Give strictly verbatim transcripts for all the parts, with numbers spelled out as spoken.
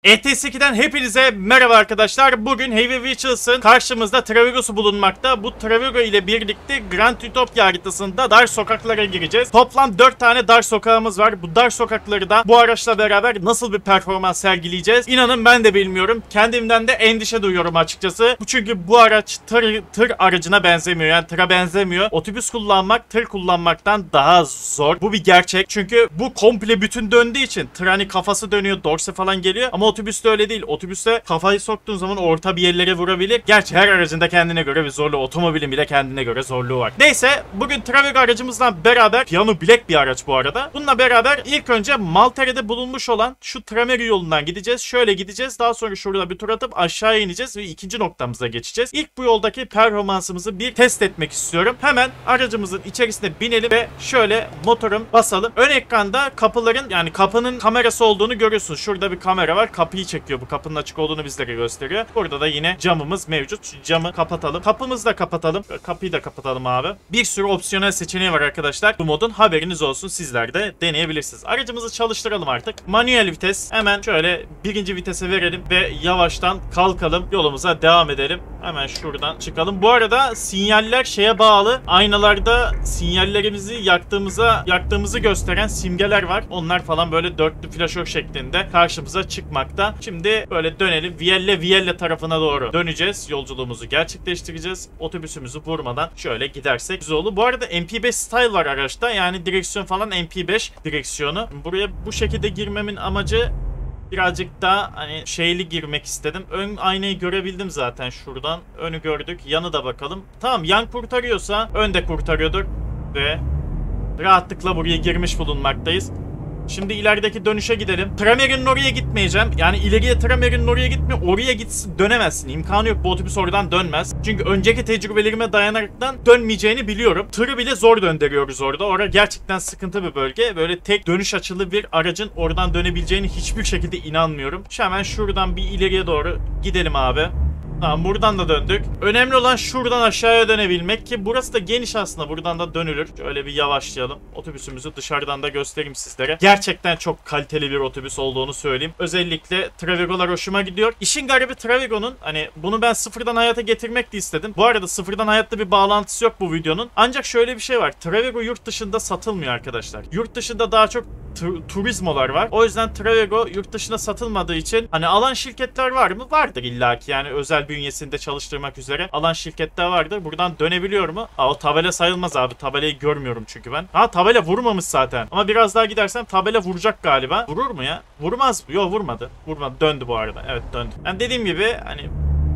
E T S iki'den hepinize merhaba arkadaşlar. Bugün Heavy Witches'ın karşımızda Travego'su bulunmakta. Bu Travego ile birlikte Grand Utopia haritasında dar sokaklara gireceğiz. Toplam dört tane dar sokağımız var. Bu dar sokakları da bu araçla beraber nasıl bir performans sergileyeceğiz? İnanın ben de bilmiyorum. Kendimden de endişe duyuyorum açıkçası. Çünkü bu araç tır, tır aracına benzemiyor. Yani tıra benzemiyor. Otobüs kullanmak tır kullanmaktan daha zor. Bu bir gerçek. Çünkü bu komple bütün döndüğü için tır hani kafası dönüyor, dorse falan geliyor. Ama otobüste öyle değil. Otobüste kafayı soktuğun zaman orta bir yerlere vurabilir. Gerçi her aracın da kendine göre bir zorluğu. Otomobilin bile kendine göre zorluğu var. Neyse bugün Travego aracımızla beraber, Piano Black bir araç bu arada. Bununla beraber ilk önce Maltere'de bulunmuş olan şu Trameri yolundan gideceğiz. Şöyle gideceğiz. Daha sonra şurada bir tur atıp aşağıya ineceğiz ve ikinci noktamıza geçeceğiz. İlk bu yoldaki performansımızı bir test etmek istiyorum. Hemen aracımızın içerisine binelim ve şöyle motorum basalım. Ön ekranda kapıların, yani kapının kamerası olduğunu görüyorsunuz. Şurada bir kamera var. Kapıyı çekiyor. Bu kapının açık olduğunu bizlere gösteriyor. Burada da yine camımız mevcut. Şu camı kapatalım. Kapımızı da kapatalım. Kapıyı da kapatalım abi. Bir sürü opsiyonel seçeneği var arkadaşlar. Bu modun haberiniz olsun. Sizler de deneyebilirsiniz. Aracımızı çalıştıralım artık. Manuel vites. Hemen şöyle birinci vitese verelim ve yavaştan kalkalım. Yolumuza devam edelim. Hemen şuradan çıkalım. Bu arada sinyaller şeye bağlı. Aynalarda sinyallerimizi yaktığımıza yaktığımızı gösteren simgeler var. Onlar falan böyle dörtlü flaşör şeklinde karşımıza çıkmakta. Şimdi böyle dönelim. Vielle Vielle tarafına doğru döneceğiz. Yolculuğumuzu gerçekleştireceğiz. Otobüsümüzü vurmadan şöyle gidersek güzel olur. Bu arada M P beş style var araçta. Yani direksiyon falan M P beş direksiyonu. Buraya bu şekilde girmemin amacı birazcık daha hani şeyli girmek istedim. Ön aynayı görebildim zaten şuradan. Önü gördük. Yanı da bakalım. Tamam, yan kurtarıyorsa ön de kurtarıyordur. Ve rahatlıkla buraya girmiş bulunmaktayız. Şimdi ilerideki dönüşe gidelim. Trameri'nin oraya gitmeyeceğim. Yani ileriye Trameri'nin oraya gitmiyor. Oraya gitsin dönemezsin. İmkanı yok. Bu otobüs oradan dönmez. Çünkü önceki tecrübelerime dayanaraktan dönmeyeceğini biliyorum. Tırı bile zor döndürüyoruz orada. Orada gerçekten sıkıntı bir bölge. Böyle tek dönüş açılı bir aracın oradan dönebileceğini hiçbir şekilde inanmıyorum. Şu hemen şuradan bir ileriye doğru gidelim abi. Tamam, buradan da döndük. Önemli olan şuradan aşağıya dönebilmek ki burası da geniş aslında. Buradan da dönülür. Şöyle bir yavaşlayalım. Otobüsümüzü dışarıdan da göstereyim sizlere. Gerçekten çok kaliteli bir otobüs olduğunu söyleyeyim. Özellikle Travego'lar hoşuma gidiyor. İşin garibi Travego'nun, hani bunu ben sıfırdan hayata getirmek de istedim. Bu arada sıfırdan hayatta bir bağlantısı yok bu videonun. Ancak şöyle bir şey var. Travego yurt dışında satılmıyor arkadaşlar. Yurt dışında daha çok turizmolar var. O yüzden Travego yurt dışına satılmadığı için hani alan şirketler var mı? Vardır illaki. Yani özel bünyesinde çalıştırmak üzere alan şirketler vardır. Buradan dönebiliyor mu? Aa, o tabela sayılmaz abi. Tabelayı görmüyorum çünkü ben. Ha, tabela vurmamış zaten. Ama biraz daha gidersem tabela vuracak galiba. Vurur mu ya? Vurmaz mı? Yok, vurmadı. Vurmadı. Döndü bu arada. Evet, döndü. Yani dediğim gibi hani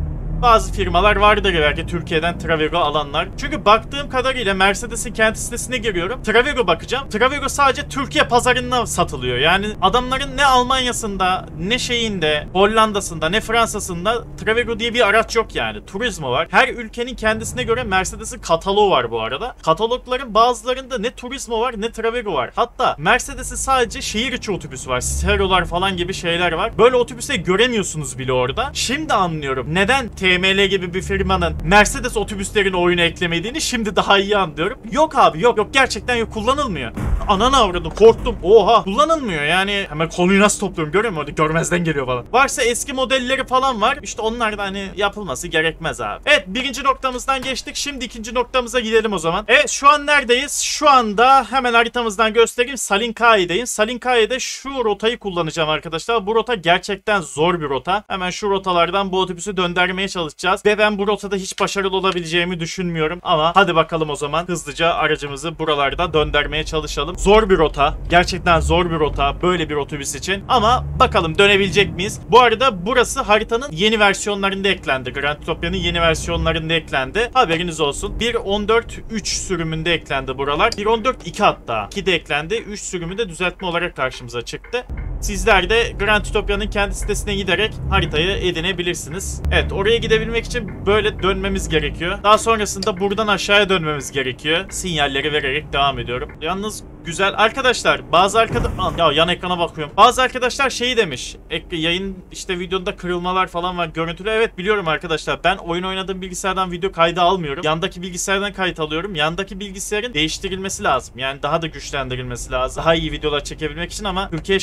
bazı firmalar vardır belki Türkiye'den Travego alanlar. Çünkü baktığım kadarıyla Mercedes'in kendi sitesine giriyorum. Travego bakacağım. Travego sadece Türkiye pazarında satılıyor. Yani adamların ne Almanya'sında, ne şeyinde, Hollanda'sında, ne Fransa'sında Travego diye bir araç yok yani. Turizmo var. Her ülkenin kendisine göre Mercedes'in kataloğu var bu arada. Katalogların bazılarında ne Turismo var ne Travego var. Hatta Mercedes'in sadece şehir içi otobüsü var. Cicero'lar falan gibi şeyler var. Böyle otobüse göremiyorsunuz bile orada. Şimdi anlıyorum. Neden T M L gibi bir firmanın Mercedes otobüslerini oyuna eklemediğini şimdi daha iyi anlıyorum. Yok abi, yok yok, gerçekten yok, kullanılmıyor. Ananı avradım, korktum. Oha, kullanılmıyor yani. Hemen konuyu nasıl topluyorum görüyor musun? Görmezden geliyor falan. Varsa eski modelleri falan var. İşte onlar da hani yapılması gerekmez abi. Evet, birinci noktamızdan geçtik. Şimdi ikinci noktamıza gidelim o zaman. Evet, şu an neredeyiz? Şu anda hemen haritamızdan göstereyim. Salinkai'deyim. Salinkai'de şu rotayı kullanacağım arkadaşlar. Bu rota gerçekten zor bir rota. Hemen şu rotalardan bu otobüsü döndürmeye çalışacağız. Ve ben bu rotada hiç başarılı olabileceğimi düşünmüyorum. Ama hadi bakalım o zaman. Hızlıca aracımızı buralarda döndürmeye çalışalım. Zor bir rota. Gerçekten zor bir rota. Böyle bir otobüs için. Ama bakalım dönebilecek miyiz? Bu arada burası haritanın yeni versiyonlarında eklendi. Grand Utopia'nın yeni versiyonlarında eklendi. Haberiniz olsun. bir nokta on dört nokta üç sürümünde eklendi buralar. bir nokta on dört nokta iki hatta. iki de eklendi. üç sürümünde düzeltme olarak karşımıza çıktı. Sizler de Grand Utopia'nın kendi sitesine giderek haritayı edinebilirsiniz. Evet, oraya gidebilmek için böyle dönmemiz gerekiyor. Daha sonrasında buradan aşağıya dönmemiz gerekiyor. Sinyalleri vererek devam ediyorum. Yalnız güzel. Arkadaşlar bazı arkadaş... Ya yan ekrana bakıyorum. Bazı arkadaşlar şeyi demiş. Ek yayın işte videoda kırılmalar falan var. Görüntülü. Evet biliyorum arkadaşlar. Ben oyun oynadığım bilgisayardan video kaydı almıyorum. Yandaki bilgisayardan kayıt alıyorum. Yandaki bilgisayarın değiştirilmesi lazım. Yani daha da güçlendirilmesi lazım. Daha iyi videolar çekebilmek için ama Türkiye şartlarında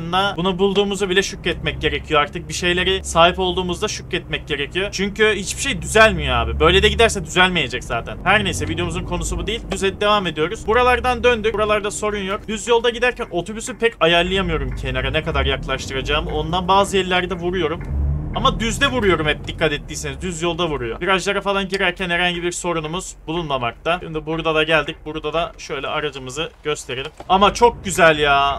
oyunla bunu bulduğumuzu bile şükretmek gerekiyor. Artık bir şeyleri sahip olduğumuzda şükretmek gerekiyor. Çünkü hiçbir şey düzelmiyor abi. Böyle de giderse düzelmeyecek zaten. Her neyse, videomuzun konusu bu değil. Düze devam ediyoruz. Buralardan döndük. Buralarda sorun yok. Düz yolda giderken otobüsü pek ayarlayamıyorum kenara. Ne kadar yaklaştıracağım. Ondan bazı yerlerde vuruyorum. Ama düzde vuruyorum hep, dikkat ettiyseniz. Düz yolda vuruyor. Virajlara falan girerken herhangi bir sorunumuz bulunmamakta. Şimdi burada da geldik. Burada da şöyle aracımızı gösterelim. Ama çok güzel ya.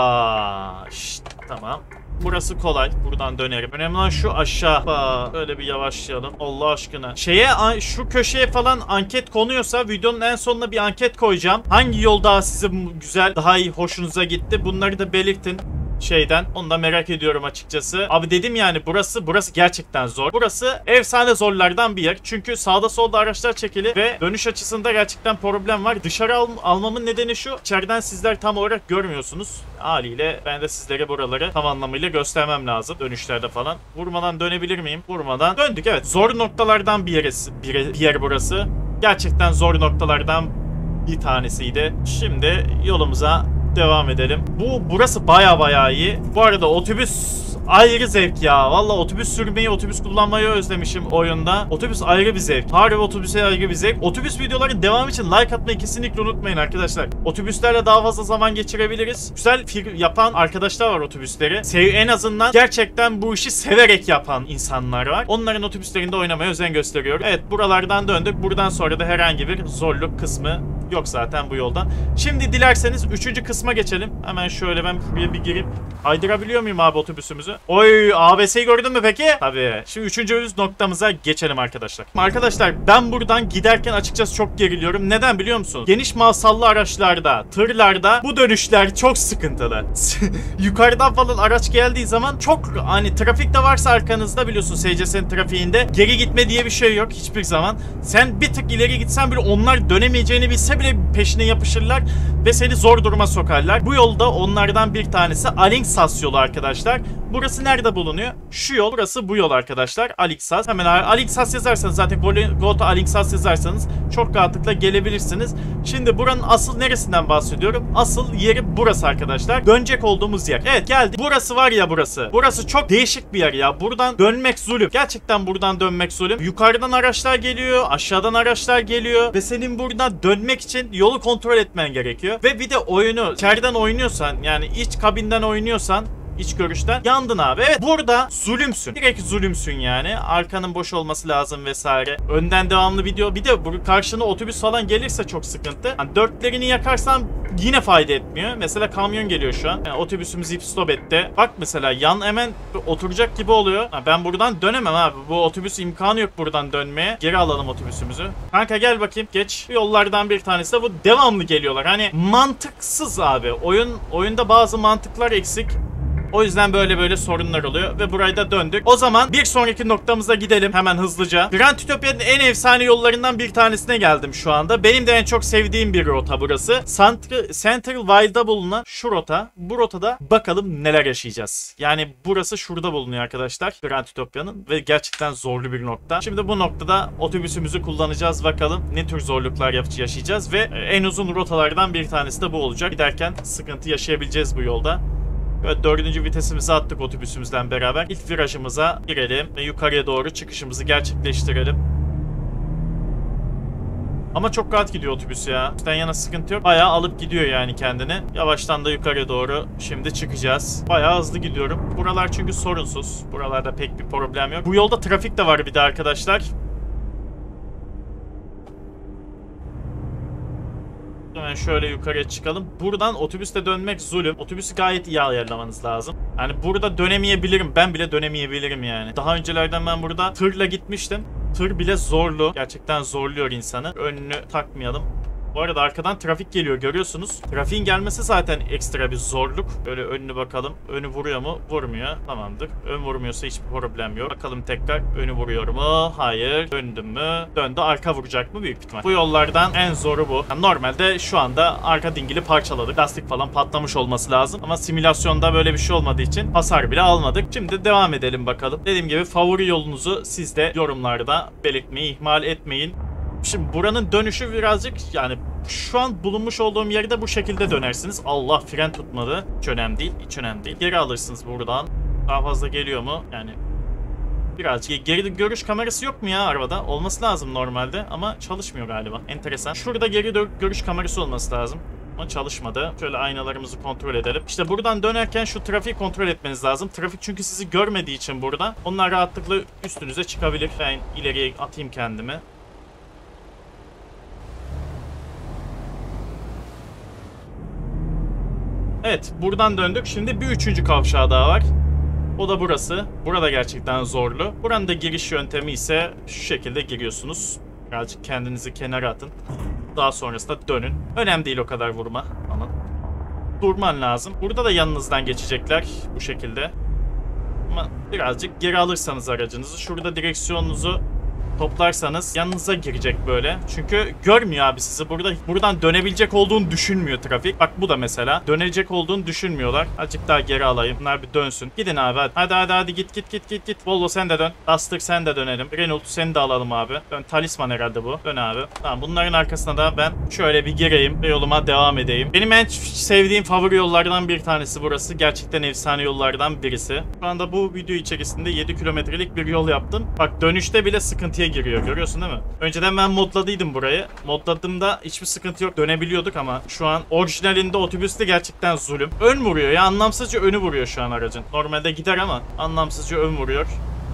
Oba. Şşt, tamam. Burası kolay. Buradan dönerim. Önemli olan şu aşağı. Aa, böyle bir yavaşlayalım. Allah aşkına. Şeye, şu köşeye falan anket konuyorsa videonun en sonuna bir anket koyacağım. Hangi yol daha size güzel, daha iyi, hoşunuza gitti? Bunları da belirtin. Şeyden. Onu da merak ediyorum açıkçası. Abi dedim yani, burası burası gerçekten zor. Burası efsane zorlardan bir yer. Çünkü sağda solda araçlar çekili ve dönüş açısında gerçekten problem var. Dışarı al almamın nedeni şu: İçeriden sizler tam olarak görmüyorsunuz. Haliyle ben de sizlere buraları tam anlamıyla göstermem lazım. Dönüşlerde falan. Vurmadan dönebilir miyim? Vurmadan. Döndük, evet. Zor noktalardan bir, yeri, bir, bir yer burası. Gerçekten zor noktalardan bir tanesiydi. Şimdi yolumuza devam edelim. Bu burası baya baya iyi. Bu arada otobüs ayrı zevk ya. Valla otobüs sürmeyi, otobüs kullanmayı özlemişim oyunda. Otobüs ayrı bir zevk. Harbi otobüse ayrı bir zevk. Otobüs videoların devamı için like atmayı kesinlikle unutmayın arkadaşlar. Otobüslerle daha fazla zaman geçirebiliriz. Güzel fikir yapan arkadaşlar var otobüsleri. Sev en azından gerçekten bu işi severek yapan insanlar var. Onların otobüslerinde oynamaya özen gösteriyorum. Evet, buralardan döndük. Buradan sonra da herhangi bir zorluk kısmı yok zaten bu yoldan. Şimdi dilerseniz üçüncü kısma geçelim. Hemen şöyle ben buraya bir girip kaydırabiliyor muyum abi otobüsümüzü? Oy, A B S'yi gördün mü peki? Tabii. Şimdi üçüncü noktamıza geçelim arkadaşlar. Arkadaşlar ben buradan giderken açıkçası çok geriliyorum. Neden biliyor musunuz? Geniş masallı araçlarda, tırlarda bu dönüşler çok sıkıntılı. Yukarıdan falan araç geldiği zaman çok, hani trafik de varsa arkanızda, biliyorsun S C S'nin trafiğinde geri gitme diye bir şey yok hiçbir zaman. Sen bir tık ileri gitsen bile onlar dönemeyeceğini bilse bile peşine yapışırlar ve seni zor duruma sokarlar. Bu yolda onlardan bir tanesi Alingsas yolu arkadaşlar. Burası nerede bulunuyor? Şu yol. Burası bu yol arkadaşlar. Alingsas. Hemen Alingsas yazarsanız, zaten Go to Alingsas yazarsanız çok rahatlıkla gelebilirsiniz. Şimdi buranın asıl neresinden bahsediyorum? Asıl yeri burası arkadaşlar. Dönecek olduğumuz yer. Evet, geldik. Burası var ya burası. Burası çok değişik bir yer ya. Buradan dönmek zulüm. Gerçekten buradan dönmek zulüm. Yukarıdan araçlar geliyor. Aşağıdan araçlar geliyor. Ve senin buradan dönmek için yolu kontrol etmen gerekiyor. Ve bir de oyunu içeriden oynuyorsan, yani iç kabinden oynuyorsan, İç görüşten yandın abi. Evet, burada zulümsün. Direkt zulümsün yani. Arkanın boş olması lazım vesaire. Önden devamlı video. Bir de bu karşına otobüs falan gelirse çok sıkıntı. Yani dörtlerini yakarsan yine fayda etmiyor. Mesela kamyon geliyor şu an. Yani otobüsümüz hip stop etti. Bak mesela yan hemen oturacak gibi oluyor. Ha, ben buradan dönemem abi. Bu otobüs imkanı yok buradan dönmeye. Geri alalım otobüsümüzü. Kanka gel bakayım. Geç. Yollardan bir tanesi de bu. Devamlı geliyorlar. Hani mantıksız abi. Oyun oyunda bazı mantıklar eksik. O yüzden böyle böyle sorunlar oluyor ve burayı da döndük. O zaman bir sonraki noktamıza gidelim hemen hızlıca. Grand Utopia'nın en efsane yollarından bir tanesine geldim şu anda. Benim de en çok sevdiğim bir rota burası. Central Wild'da bulunan şu rota. Bu rotada bakalım neler yaşayacağız. Yani burası şurada bulunuyor arkadaşlar, Grand Utopia'nın, ve gerçekten zorlu bir nokta. Şimdi bu noktada otobüsümüzü kullanacağız. Bakalım ne tür zorluklar yaşayacağız ve en uzun rotalardan bir tanesi de bu olacak. Giderken sıkıntı yaşayabileceğiz bu yolda. Evet, dördüncü vitesimizi attık otobüsümüzden beraber. İlk virajımıza girelim ve yukarıya doğru çıkışımızı gerçekleştirelim. Ama çok rahat gidiyor otobüs ya. Üstten yana sıkıntı yok. Bayağı alıp gidiyor yani kendini. Yavaştan da yukarıya doğru şimdi çıkacağız. Bayağı hızlı gidiyorum. Buralar çünkü sorunsuz. Buralarda pek bir problem yok. Bu yolda trafik de var bir de arkadaşlar. Hemen şöyle yukarıya çıkalım. Buradan otobüste dönmek zulüm. Otobüsü gayet iyi ayarlamanız lazım. Yani burada dönemeyebilirim. Ben bile dönemeyebilirim yani. Daha öncelerden ben burada tırla gitmiştim. Tır bile zorlu. Gerçekten zorluyor insanı. Önünü takmayalım. Bu arada arkadan trafik geliyor, görüyorsunuz. Trafiğin gelmesi zaten ekstra bir zorluk. Böyle önünü bakalım. Önü vuruyor mu? Vurmuyor. Tamamdır. Ön vurmuyorsa hiçbir problem yok. Bakalım tekrar. Önü vuruyor mu? Hayır. Döndüm mü? Döndü. Arka vuracak mı? Büyük ihtimal. Bu yollardan en zoru bu. Yani normalde şu anda arka dingili parçaladık. Lastik falan patlamış olması lazım. Ama simülasyonda böyle bir şey olmadığı için hasar bile almadık. Şimdi devam edelim bakalım. Dediğim gibi favori yolunuzu siz de yorumlarda belirtmeyi ihmal etmeyin. Şimdi buranın dönüşü birazcık, yani şu an bulunmuş olduğum yerde bu şekilde dönersiniz. Allah, fren tutmadı. Hiç önemli değil. Hiç önemli değil. Geri alırsınız buradan. Daha fazla geliyor mu? Yani birazcık geri görüş kamerası yok mu ya arabada? Olması lazım normalde ama çalışmıyor galiba. Enteresan. Şurada geri görüş kamerası olması lazım. Ama çalışmadı. Şöyle aynalarımızı kontrol edelim. İşte buradan dönerken şu trafiği kontrol etmeniz lazım. Trafik çünkü sizi görmediği için burada. Onlar rahatlıkla üstünüze çıkabilir. Ben ileriye atayım kendimi. Evet, buradan döndük. Şimdi bir üçüncü kavşağı daha var. O da burası. Burada gerçekten zorlu. Buranın da giriş yöntemi ise şu şekilde giriyorsunuz. Birazcık kendinizi kenara atın. Daha sonrasında dönün. Önemli değil o kadar vurma. Ama durman lazım. Burada da yanınızdan geçecekler bu şekilde. Ama birazcık geri alırsanız aracınızı, şurada direksiyonunuzu toplarsanız yanınıza girecek böyle. Çünkü görmüyor abi sizi. Burada buradan dönebilecek olduğunu düşünmüyor trafik. Bak bu da mesela. Dönecek olduğunu düşünmüyorlar. Azıcık daha geri alayım. Bunlar bir dönsün. Gidin abi hadi. Hadi hadi hadi git git git git git. Volvo sen de dön. Duster sen de dönelim. Renault seni de alalım abi. Dön. Talisman herhalde bu. Dön abi. Tamam, bunların arkasına da ben şöyle bir gireyim ve yoluma devam edeyim. Benim en sevdiğim favori yollardan bir tanesi burası. Gerçekten efsane yollardan birisi. Şu anda bu video içerisinde yedi kilometrelik bir yol yaptım. Bak dönüşte bile sıkıntıya giriyor. Görüyorsun değil mi? Önceden ben modladıydım burayı. Modladığımda hiçbir sıkıntı yok. Dönebiliyorduk ama şu an orijinalinde otobüste gerçekten zulüm. Ön vuruyor ya. Anlamsızca önü vuruyor şu an aracın. Normalde gider ama anlamsızca ön vuruyor.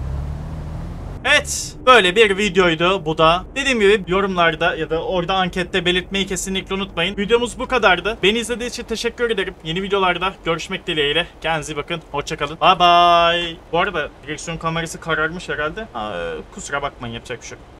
Evet, böyle bir videoydu bu da. Dediğim gibi yorumlarda ya da orada ankette belirtmeyi kesinlikle unutmayın. Videomuz bu kadardı. Beni izlediğiniz için teşekkür ederim. Yeni videolarda görüşmek dileğiyle. Kendinize iyi bakın. Hoşçakalın. Bye bye. Bu arada direksiyon kamerası kararmış herhalde. Aa, kusura bakmayın, yapacak bir şey yok.